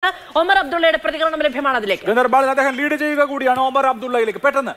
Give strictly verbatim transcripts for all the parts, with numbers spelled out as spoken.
ഒമർ അബ്ദുള്ളയുടെ പ്രതികരണം ലഭ്യമാണ്. അതിലേക്ക് അദ്ദേഹം ലീഡ് ചെയ്യുക കൂടിയാണ് ഒമർ അബ്ദുള്ളയിലേക്ക്. പെട്ടെന്ന്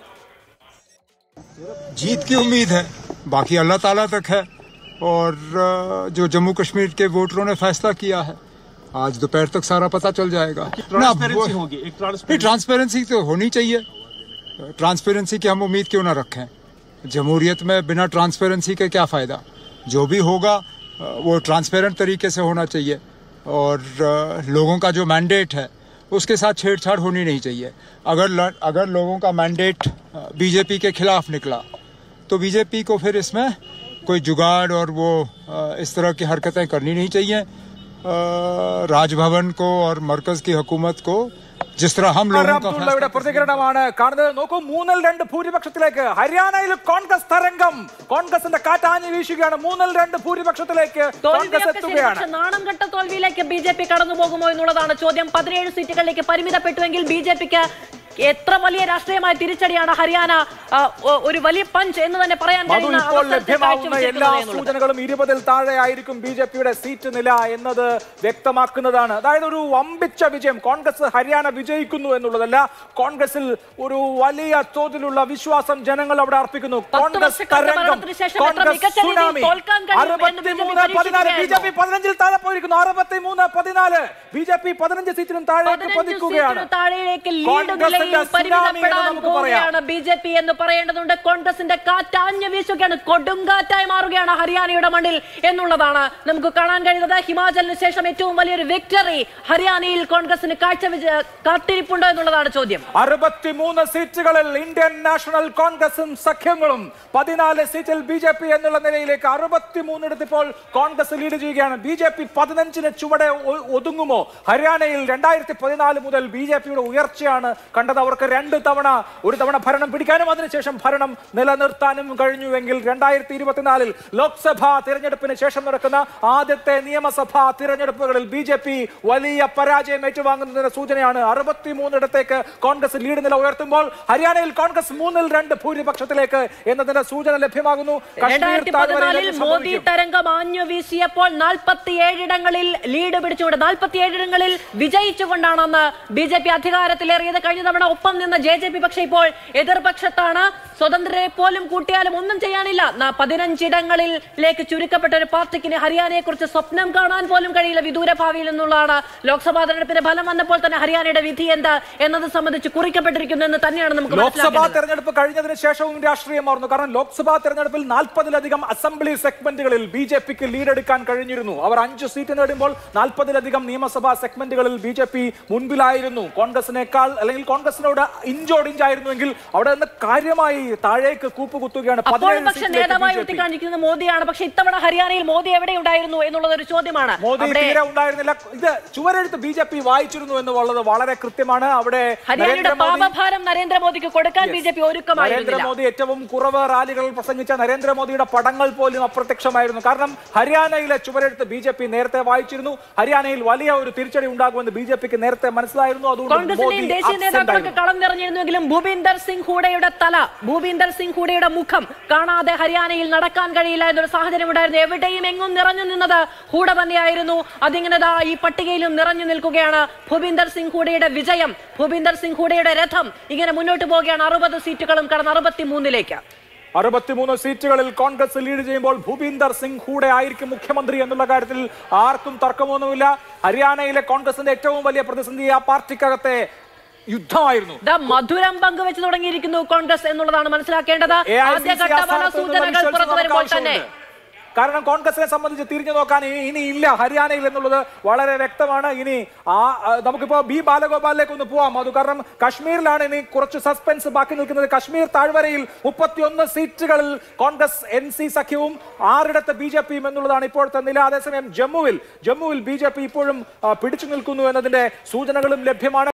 जीत की उम्मीद है, बाकी अल्लाह ताला तक है। और जो जम्मू कश्मीर के वोटरों ने फैसला किया है आज दोपहर तक सारा पता चल जाएगा। ट्रांसपेरेंसी होगी, एक ट्रांसपेरेंसी तो होनी चाहिए। ट्रांसपेरेंसी की हम उम्मीद क्यों ना रखें? जमहूरियत में बिना ट्रांसपेरेंसी के क्या फ़ायदा? जो भी होगा वो ट्रांसपेरेंट तरीके से होना चाहिए और लोगों का जो मैंडेट है उसके साथ छेड़छाड़ होनी नहीं चाहिए। अगर अगर लोगों का मैंडेट बीजेपी के खिलाफ निकला तो बीजेपी को फिर इसमें कोई जुगाड़ और वो इस तरह की हरकतें करनी नहीं चाहिए। राजभवन को और मरकज की हुकूमत को जिस तरह हम लोगों का പ്രതികരണമാണ് കാണുന്നത്. നോക്കൂ, മൂന്നിൽ രണ്ട് ഭൂരിപക്ഷത്തിലേക്ക് ഹരിയാനയിൽ കോൺഗ്രസ് തരംഗം, കോൺഗ്രസിന്റെ കാറ്റാഞ്ഞു വീശുകയാണ്. മൂന്നിൽ രണ്ട് ഭൂരിപക്ഷത്തിലേക്ക് കോൺഗ്രസ് എത്തുകയാണ്. നാണം കെട്ട തോൽവിയിലേക്ക് ബി ജെ പി കടന്നു പോകുമോ എന്നുള്ളതാണ് ചോദ്യം. പതിനേഴ് സീറ്റുകളിലേക്ക് പരിമിതപ്പെട്ടുവെങ്കിൽ ബി ജെ പിക്ക് എത്ര വലിയ രാഷ്ട്രീയമായ തിരിച്ചടിയാണ് ഹരിയാന ഒരു വലിയ പഞ്ച് എന്ന് തന്നെ പറയാൻ കഴിയുന്ന എല്ലാ സൂചനകളും ഇരുപതിൽ താഴെ ആയിരിക്കും ബി ജെ പിയുടെ സീറ്റ് നില എന്നത് വ്യക്തമാക്കുന്നതാണ്. അതായത് ഒരു വമ്പിച്ച വിജയം. കോൺഗ്രസ് ഹരിയാന വിജയിക്കുന്നു എന്നുള്ളതല്ല, കോൺഗ്രസിൽ ഒരു വലിയ തോതിലുള്ള വിശ്വാസം ജനങ്ങൾ അവിടെ അർപ്പിക്കുന്നു. കോൺഗ്രസ് തരംഗം, കോൺഗ്രസ് സുനാമി. അറുപത്തിമൂന്ന് പതിനാല് ബി ജെ പി പതിനഞ്ചിൽ താഴെ പോയിരിക്കുന്നു. അറുപത്തിമൂന്ന് പതിനാല് ബി ജെ പി പതിനഞ്ച് സീറ്റിനും താഴേക്ക് പതിക്കുകയാണ്. ബി ജെ പി എന്ന് പറയേണ്ടതുണ്ട്. കോൺഗ്രസിന്റെ കാറ്റാഞ്ഞു വീശുകയാണ്, കൊടുങ്കാറ്റായി മാറുകയാണ് ഹരിയാനയുടെ മണ്ണിൽ എന്നുള്ളതാണ് നമുക്ക് കാണാൻ കഴിയുന്നത്. ഹിമാചലിന് ശേഷം ഏറ്റവും വലിയൊരു വിക്ടറി ഹരിയാനയിൽ കോൺഗ്രസിന് കാഴ്ച കാത്തിരിപ്പുണ്ടോ എന്നുള്ളതാണ് ചോദ്യം. അറുപത്തിമൂന്ന് സീറ്റുകളിൽ ഇന്ത്യൻ നാഷണൽ കോൺഗ്രസും സഖ്യങ്ങളും, പതിനാല് സീറ്റിൽ ബി ജെ പി എന്നുള്ള നിലയിലേക്ക് അറുപത്തിമൂന്നിടത്ത് ഇപ്പോൾ കോൺഗ്രസ് ലീഡ് ചെയ്യുകയാണ്. ബി ജെ പി പതിനഞ്ചിന് ചുവടെ ഒതുങ്ങുമോ? ഹരിയാനയിൽ രണ്ടായിരത്തി പതിനാല് മുതൽ ബി ജെ പിയുടെ ഉയർച്ചയാണ് കണ്ടത്. അവർക്ക് രണ്ട് തവണ ഒരു തവണ ഭരണം പിടിക്കാനും അതിനുശേഷം ഭരണം നിലനിർത്താനും കഴിഞ്ഞുവെങ്കിൽ രണ്ടായിരത്തി ഇരുപത്തിനാലിൽ ലോക്സഭാ തിരഞ്ഞെടുപ്പിന് ശേഷം നടക്കുന്ന ആദ്യത്തെ നിയമസഭാ തിരഞ്ഞെടുപ്പുകളിൽ ബി ജെ പി വലിയ പരാജയം ഏറ്റുവാങ്ങുന്നതിന്റെ സൂചനയാണ്. അറുപത്തിമൂന്നിടത്തേക്ക് കോൺഗ്രസ് ലീഡ് നില ഉയർത്തുമ്പോൾ ഹരിയാനയിൽ കോൺഗ്രസ് മൂന്നിൽ രണ്ട് ഭൂരിപക്ഷത്തിലേക്ക് എന്നതിന്റെ സൂചന ലഭ്യമാകുന്നു. മോദി തരംഗം ആഞ്ഞു വീശിയപ്പോൾ നാൽപ്പത്തിയേഴിടങ്ങളിൽ ലീഡ് പിടിച്ചുകൊണ്ട് നാൽപ്പത്തിയേഴിടങ്ങളിൽ വിജയിച്ചുകൊണ്ടാണെന്ന് ബി ജെ പി അധികാരത്തിലേറിയത്. കഴിഞ്ഞ തവണ ഒപ്പം നിന്ന ജെ ജെ പി പക്ഷേ ഇപ്പോൾ എതിർപക്ഷത്താണ്. സ്വതന്ത്രരെ പോലും കൂട്ടിയാലും ഒന്നും ചെയ്യാനില്ല. പതിനഞ്ചിടങ്ങളിലേക്ക് ചുരുക്കപ്പെട്ട ഒരു പാർട്ടിക്ക് ഹരിയാനയെ കുറിച്ച് സ്വപ്നം കാണാൻ പോലും കഴിയില്ല വിദൂര ഭാവിയിൽ നിന്നുള്ളതാണ്. ലോക്സഭാ തെരഞ്ഞെടുപ്പിന്റെ ഫലം വന്നപ്പോൾ തന്നെ ഹരിയാനയുടെ വിധി എന്താ എന്നത് സംബന്ധിച്ച് കുറിക്കപ്പെട്ടിരിക്കുന്നു എന്ന് തന്നെയാണ് നമുക്ക് ലോക്സഭാ തെരഞ്ഞെടുപ്പ് കഴിഞ്ഞതിന് ശേഷവും രാഷ്ട്രീയം മാറുന്നു. കാരണം ലോക്സഭാ തെരഞ്ഞെടുപ്പിൽ നാൽപ്പതിലധികം അസംബ്ലി സെഗ്മെന്റുകളിൽ ബി ജെ പിക്ക് ലീഡ് എടുക്കാൻ കഴിഞ്ഞിരുന്നു. അവർ അഞ്ച് സീറ്റ് നേടുമ്പോൾ നാൽപ്പതിലധികം നിയമസഭാ സെഗ്മെന്റുകളിൽ ബി ജെ പി മുൻപിലായിരുന്നു. കോൺഗ്രസിനേക്കാൾ അല്ലെങ്കിൽ കോൺഗ്രസിനോട് ഇഞ്ചോടിഞ്ചായിരുന്നുവെങ്കിൽ അവിടെ നിന്ന് കാര്യമായി താഴേക്ക് കൂപ്പുകുത്തുകയാണ്. നേതാവായി ഉയർത്തിക്കാണിക്കുന്നത് മോദിയാണ്. പക്ഷേ ഇത്തവണ ഹരിയാനയിൽ മോദി എവിടെ ഉണ്ടായിരുന്നു എന്നുള്ളത് ഒരു ചോദ്യമാണ്. മോദി തീരെ ഉണ്ടായിരുന്നില്ല. ഇത് ചുവരെഴുത്ത് ബി ജെ പി വായിച്ചിരുന്നു എന്നുള്ളത് വളരെ കൃത്യമാണ്. അവിടെ പാപഭാരം നരേന്ദ്രമോദിക്ക് കൊടുക്കാൻ ബി ജെ പി ഒരുക്കമായിരുന്നു. നരേന്ദ്രമോദി ഏറ്റവും കുറവ് റാലികളിൽ പ്രസംഗിച്ച നരേന്ദ്രമോദിയുടെ പടങ്ങൾ പോലും അപ്രത്യക്ഷമായിരുന്നു. കാരണം ഹരിയാനയിലെ ചുവരെഴുത്ത് ബി ജെ പി നേരത്തെ വായിച്ചിരുന്നു. ഹരിയാനയിൽ വലിയ ഒരു തിരിച്ചടി ഉണ്ടാകുമെന്ന് ബി ജെ പിക്ക് നേരത്തെ മനസ്സിലായിരുന്നു. അതുകൊണ്ട് ദേശീയ നേതാക്കളൊക്കെ കളം നിറഞ്ഞിരുന്നുവെങ്കിലും ഭൂപീന്ദർ സിംഗ് ഹൂഡയുടെ തല, ഭൂപീന്ദർ സിംഗ് ഹൂഡയുടെ മുഖം കാണാതെ ഹരിയാനയിൽ നടക്കാൻ കഴിയില്ല എന്നൊരു സാഹചര്യം ഉണ്ടായിരുന്നു. എവിടെയും എങ്ങും നിറഞ്ഞു നിന്നത് ഹൂഡ തന്നെയായിരുന്നു. അതിങ്ങനെ ഈ പട്ടികയിലും നിറഞ്ഞു നിൽക്കുകയാണ്. ഭൂപീന്ദർ സിംഗ് ഹൂഡയുടെ വിജയം, ഭൂപീന്ദർ സിംഗ് ഹൂഡയുടെ രഥം ഇങ്ങനെ മുന്നോട്ട് പോവുകയാണ്. അറുപത് സീറ്റുകളും കടന്ന് അറുപത്തിമൂന്നിലേക്ക്. അറുപത്തിമൂന്ന് സീറ്റുകളിൽ കോൺഗ്രസ് ലീഡ് ചെയ്യുമ്പോൾ ഭൂപീന്ദർ സിംഗ് ഹൂഡ ആയിരിക്കും മുഖ്യമന്ത്രി എന്നുള്ള കാര്യത്തിൽ ആർക്കും തർക്കമൊന്നുമില്ല. ഹരിയാനയിലെ കോൺഗ്രസിന്റെ ഏറ്റവും വലിയ പ്രതിസന്ധി ആ പാർട്ടിക്കകത്തെ യുദ്ധമായിരുന്നു. മധുരം പങ്കുവെച്ച് തുടങ്ങിയിരിക്കുന്നു കോൺഗ്രസ് എന്നുള്ളതാണ് മനസ്സിലാക്കേണ്ടത്. ആദ്യഘട്ട സൂചനകൾ പുറത്തു വരുമ്പോൾ തന്നെ കാരണം കോൺഗ്രസിനെ സംബന്ധിച്ച് തിരിഞ്ഞു നോക്കാൻ ഇനി ഇല്ല ഹരിയാനയിൽ എന്നുള്ളത് വളരെ വ്യക്തമാണ്. ഇനി ആ നമുക്കിപ്പോ ബി ബാലഗോപാലിലേക്ക് ഒന്ന് പോവാം. അത് കാരണം കശ്മീരിലാണ് ഇനി കുറച്ച് സസ്പെൻസ് ബാക്കി നിൽക്കുന്നത്. കശ്മീർ താഴ്വരയിൽ മുപ്പത്തിയൊന്ന് സീറ്റുകളിൽ കോൺഗ്രസ് എൻ സി സഖ്യവും ആറിടത്ത് ബി ജെ പിയും എന്നുള്ളതാണ് ഇപ്പോഴത്തെ നില. അതേസമയം ജമ്മുവിൽ ജമ്മുവിൽ ബി ജെ പി ഇപ്പോഴും പിടിച്ചു നിൽക്കുന്നു എന്നതിന്റെ സൂചനകളും ലഭ്യമാണ്.